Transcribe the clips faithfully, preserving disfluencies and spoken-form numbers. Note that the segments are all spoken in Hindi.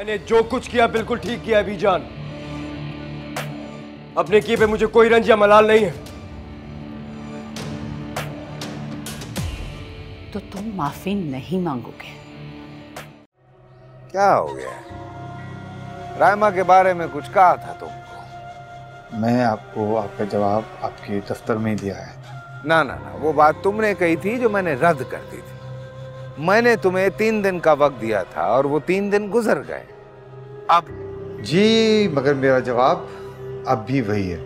मैंने जो कुछ किया बिल्कुल ठीक किया बीजान। अपने किए पे मुझे कोई रंज या मलाल नहीं है। तो तुम माफी नहीं मांगोगे? क्या हो गया? रायमा के बारे में कुछ कहा था तुमको? मैं आपको आपका जवाब आपके दफ्तर में ही दिया है। ना ना ना, वो बात तुमने कही थी जो मैंने रद्द कर दी थी। मैंने तुम्हें तीन दिन का वक्त दिया था और वो तीन दिन गुजर गए। अब जी, मगर मेरा जवाब अब भी वही है।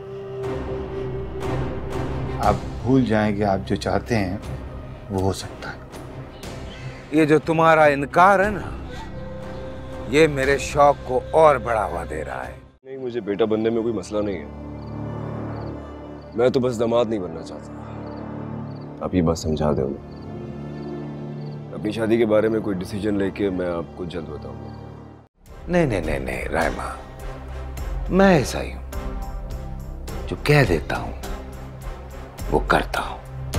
आप भूल जाएंगे, आप जो चाहते हैं वो हो सकता है। ये जो तुम्हारा इनकार है ना, ये मेरे शौक को और बढ़ावा दे रहा है। नहीं, मुझे बेटा बनने में कोई मसला नहीं है। मैं तो बस दामाद नहीं बनना चाहता। आप ये बात समझा दो। अपनी शादी के बारे में कोई डिसीजन लेके मैं आपको जल्द बताऊंगा। नहीं नहीं नहीं नहीं रायमा, मैं ऐसा ही हूं जो कह देता हूं वो करता हूं।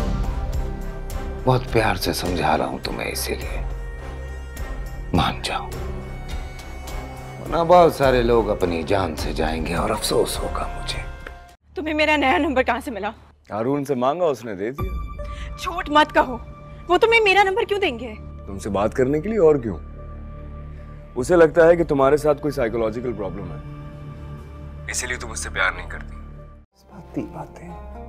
बहुत प्यार से समझा रहा हूं तुम्हें, इसीलिए मान जाओ, वरना बहुत सारे लोग अपनी जान से जाएंगे और अफसोस होगा मुझे। तुम्हें मेरा नया नंबर कहाँ से मिला? हारून से मांगा, उसने दे दिया। झूठ मत कहो, वो तुम्हें मेरा नंबर क्यों देंगे? तुमसे बात करने के लिए, और क्यों? उसे लगता है कि तुम्हारे साथ कोई साइकोलॉजिकल प्रॉब्लम है, इसीलिए तुम उससे प्यार नहीं करती। जज्बाती बातें,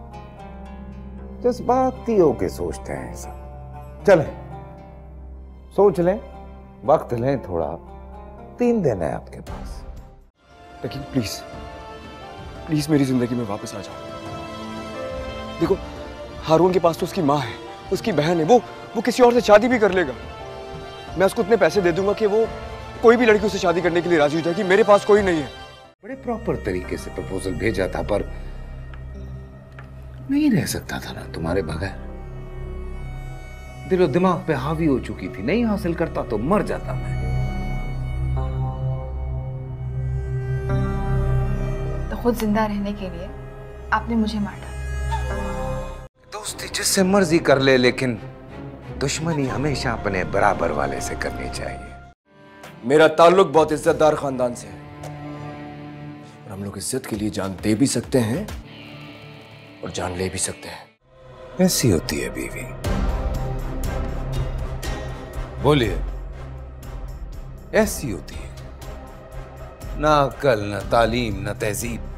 जज्बाती होके सोचते हैं सब। चलें, सोच लें, वक्त लें थोड़ा। तीन दिन है आपके पास। लेकिन प्लीज प्लीज मेरी जिंदगी में वापस आ जाओ। देखो, हारून के पास तो उसकी माँ है, उसकी बहन है, वो वो किसी और से शादी भी कर लेगा। मैं उसको इतने पैसे दे दूंगा कि वो कोई भी लड़की उससे शादी करने के लिए राजी हो जाएगी। मेरे पास कोई नहीं है। बड़े प्रॉपर तरीके से प्रपोजल भेजा था, पर नहीं रह सकता था ना तुम्हारे बगैर। दिलो दिमाग पे हावी हो चुकी थी, नहीं हासिल करता तो मर जाता मैं। तो खुद जिंदा रहने के लिए आपने मुझे मारा। दोस्ती जिससे मर्जी कर ले, लेकिन दुश्मनी हमेशा अपने बराबर वाले से करनी चाहिए। मेरा ताल्लुक बहुत इज्जतदार खानदान से है, और हम लोग इज्जत के लिए जान दे भी सकते हैं और जान ले भी सकते हैं। ऐसी होती है बीवी। बोलिए, ऐसी होती है। ना अक्ल, न तालीम, न तहजीब,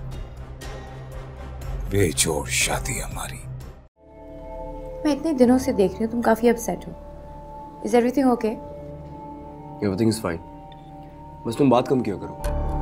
बेजोड़ शादी हमारी। मैं इतने दिनों से देख रही हूँ, तुम काफी अपसेट हो। Is everything okay? Everything is fine, बस तुम बात कम किया करो।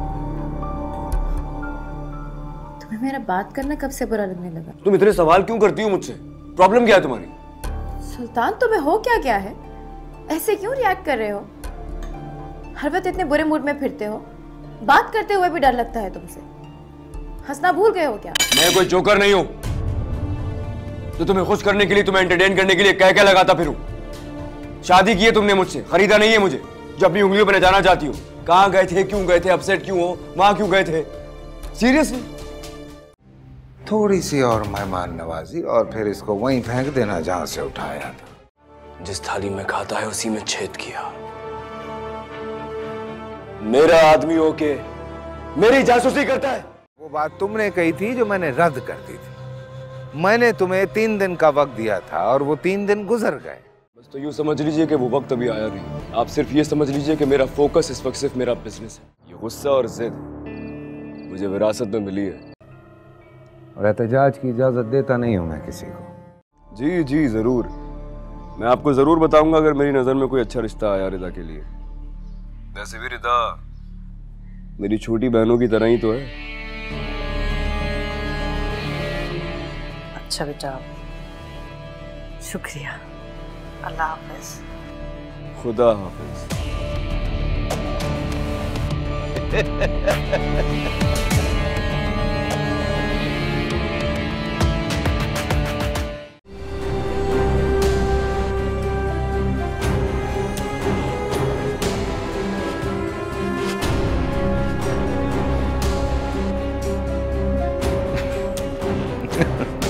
तुम्हें मेरा बात करना कब से बुरा लगने लगा? तुम इतने सवाल क्यों करती हो मुझसे? प्रॉब्लम क्या है तुम्हारी? सुल्तान, तुम्हें हो क्या क्या है? ऐसे क्यों रिएक्ट कर रहे हो? हर वक्त इतने बुरे मूड में फिरते हो, बात करते हुए भी डर लगता है तुमसे। हंसना भूल गए हो क्या? मैं कोई जोकर नहीं हूं तो तुम्हें खुश करने के लिए, तुम्हें एंटरटेन करने के लिए कह क्या लगाता फिरूं। शादी की है तुमने मुझसे, खरीदा नहीं है मुझे जो अपनी उंगलियों पर नचाना चाहती हो। कहां गए थे, क्यों गए थे, अपसेट क्यों हो, वहां क्यों गए थे? सीरियसली? थोड़ी सी और मेहमान नवाजी और फिर इसको वहीं फेंक देना जहां से उठाया था। जिस थाली में खाता है उसी में छेद किया। मेरा आदमी होके मेरी जासूसी करता है। वो बात तुमने कही थी जो मैंने रद्द कर दी थी। मैंने तुम्हें तीन दिन का वक्त दिया था और वो तीन दिन गुजर गए। बस तो यूं समझ लीजिए कि वो वक्त अभी आया नहीं। आप सिर्फ ये समझ लीजिए कि मेरा फोकस इस वक्त सिर्फ मेरा बिजनेस है। ये गुस्सा और जिद मुझे विरासत में मिली है, और एहतजाज की इजाजत देता नहीं हूं मैं किसी को। जी जी जरूर, मैं आपको जरूर बताऊंगा अगर मेरी नजर में कोई अच्छा रिश्ता आया रिदा के लिए। वैसे भी रिदा मेरी छोटी बहनों की तरह ही तो है। अच्छा बेटा, शुक्रिया। अल्लाह हाफिज। खुदा हाफिज। Ha ha ha.